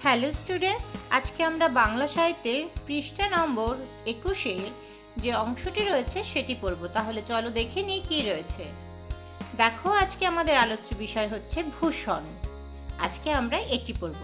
Hello students, আজকে আমরা বাংলা সাহিত্যের পৃষ্ঠা নম্বর 21-এর যে অংশটি রয়েছে সেটি পড়ব। তাহলে চলো দেখে নিই কী রয়েছে। দেখো, আজকে আমাদের আলোচ্য বিষয় হচ্ছে ভূষণ। আজকে আমরা এটি পড়ব।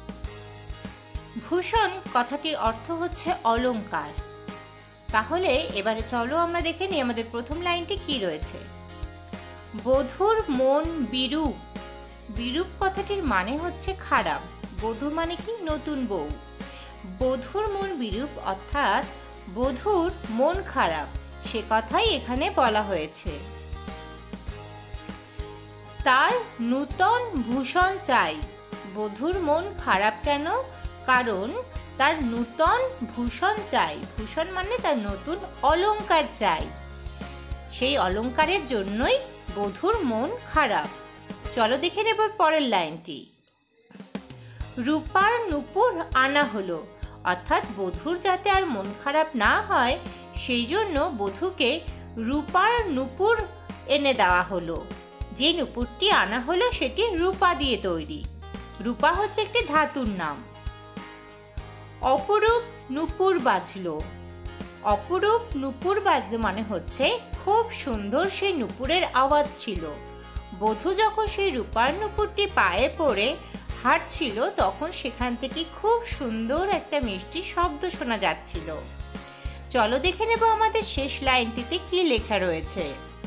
ভূষণ কথাটির অর্থ হচ্ছে অলংকার। তাহলে এবারে চলো আমরা দেখে নিই আমাদের প্রথম লাইনটি কী রয়েছে। বধূর মন বিরূপ। বিরূপ কথাটির মানে হচ্ছে খারাপ। বধূ মানে কি? নতুন বউ। বধূর মন বিরূপ অর্থাৎ বধূর মন খারাপ, সে কথাই এখানে বলা হয়েছে। তার নূতন ভূষণ চাই। বধূর মন খারাপ কেন? কারণ তার নূতন ভূষণ চাই। ভূষণ মানে তার নতুন অলংকার চাই। সেই অলংকারের জন্যই বধূর মন খারাপ। চলো দেখে নেব পরের লাইনটি। রূপার নূপুর আনা হলো, অর্থাৎ বধূর যাতে আর মন খারাপ না হয় সেই জন্য বধূকে রূপার নূপুর এনে দেওয়া হলো। যে নূপুরটি আনা হলো সেটি রূপা দিয়ে তৈরি। রূপা হচ্ছে একটি ধাতুর নাম। অপরূপ নূপুর বাজলো। অপরূপ নূপুর বাজলো মানে হচ্ছে খুব সুন্দর সেই নূপুরের আওয়াজ ছিল। বধূ যখন সেই রূপার নূপুরটি পায়ে পড়ে হাঁটছিল তখন সেখান থেকে খুব সুন্দর একটা মিষ্টি শব্দ শোনা যাচ্ছিল। চলো দেখে নেব আমাদের শেষ লাইনটিতে কি লেখা রয়েছে।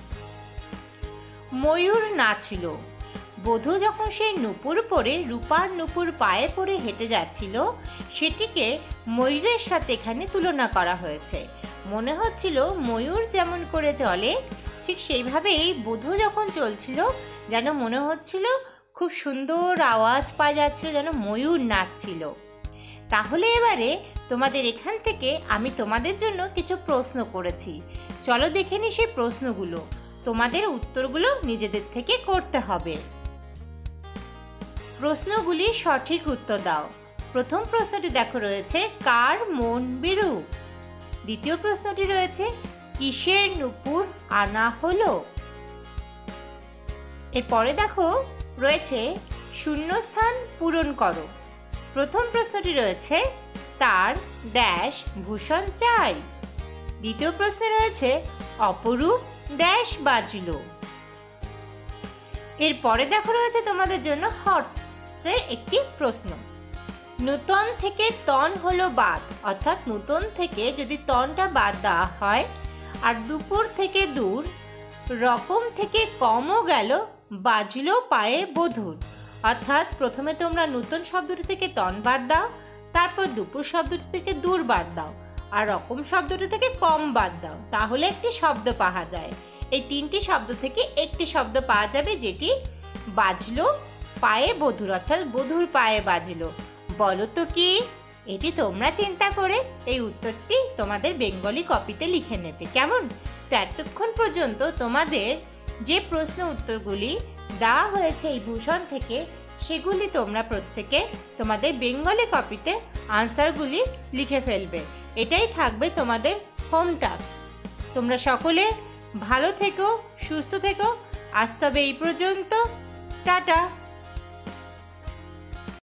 ময়ূর নাচল। বধূ যখন সেই নূপুর পরে রূপার নূপুর পায়ে পড়ে হেঁটে যাচ্ছিল সেটিকে ময়ূরের সাথে এখানে তুলনা করা হয়েছে। মনে হচ্ছিল ময়ূর যেমন করে চলে ঠিক সেইভাবেই বধূ যখন চলছিল যেন মনে হচ্ছিল খুব সুন্দর আওয়াজ পাওয়া যাচ্ছিল, যেন ময়ূর নাচছিল। তাহলে এবারে তোমাদের এখান থেকে আমি তোমাদের জন্য কিছু প্রশ্ন করেছি। চলো দেখে নিই সেই প্রশ্নগুলো। তোমাদের উত্তরগুলো নিজেদের থেকে করতে হবে। প্রশ্নগুলির সঠিক উত্তর দাও। প্রথম প্রশ্নটি দেখো রয়েছে কার মন বিরূপ। দ্বিতীয় প্রশ্নটি রয়েছে কিসের নূপুর আনা হলো। এরপরে দেখো রয়েছে শূন্যস্থান পূরণ করো। প্রথম প্রশ্নটি রয়েছে তার ড্যাশ ভূষণ চাই। দ্বিতীয় প্রশ্নে রয়েছে অপরূপ ড্যাশ বাজল। এরপরে দেখো রয়েছে তোমাদের জন্য হর্সের একটি প্রশ্ন। নূতন থেকে তন হলো বাদ, অর্থাৎ নূতন থেকে যদি তনটা বাদ দেওয়া হয় আর দুপুর থেকে দূর, রকম থেকে কমও গেল, বাজলো পায়ে বধূর। অর্থাৎ প্রথমে তোমরা নূতন শব্দটি থেকে তন বাদ দাও, তারপর দুপুর শব্দটি থেকে দূর বাদ দাও, আর রকম শব্দটি থেকে কম বাদ দাও, তাহলে একটি শব্দ পাওয়া যায়। এই তিনটি শব্দ থেকে একটি শব্দ পাওয়া যাবে যেটি বাজলো পায়ে বধূর, অর্থাৎ বধূর পায়ে বাজলো। বলো তো কি? এটি তোমরা চিন্তা করে এই উত্তরটি তোমাদের বেঙ্গলি কপিতে লিখে নেবে, কেমন? তো এতক্ষণ পর্যন্ত তোমাদের যে প্রশ্ন উত্তরগুলি দেওয়া হয়েছে এই ভূষণ থেকে সেগুলি তোমরা প্রত্যেকে তোমাদের বেঙ্গলি কপিতে আনসারগুলি লিখে ফেলবে। এটাই থাকবে তোমাদের হোম টাস্ক। তোমরা সকলে ভালো থেকো, সুস্থ থেকো। আজ তবে এই পর্যন্ত। টাটা।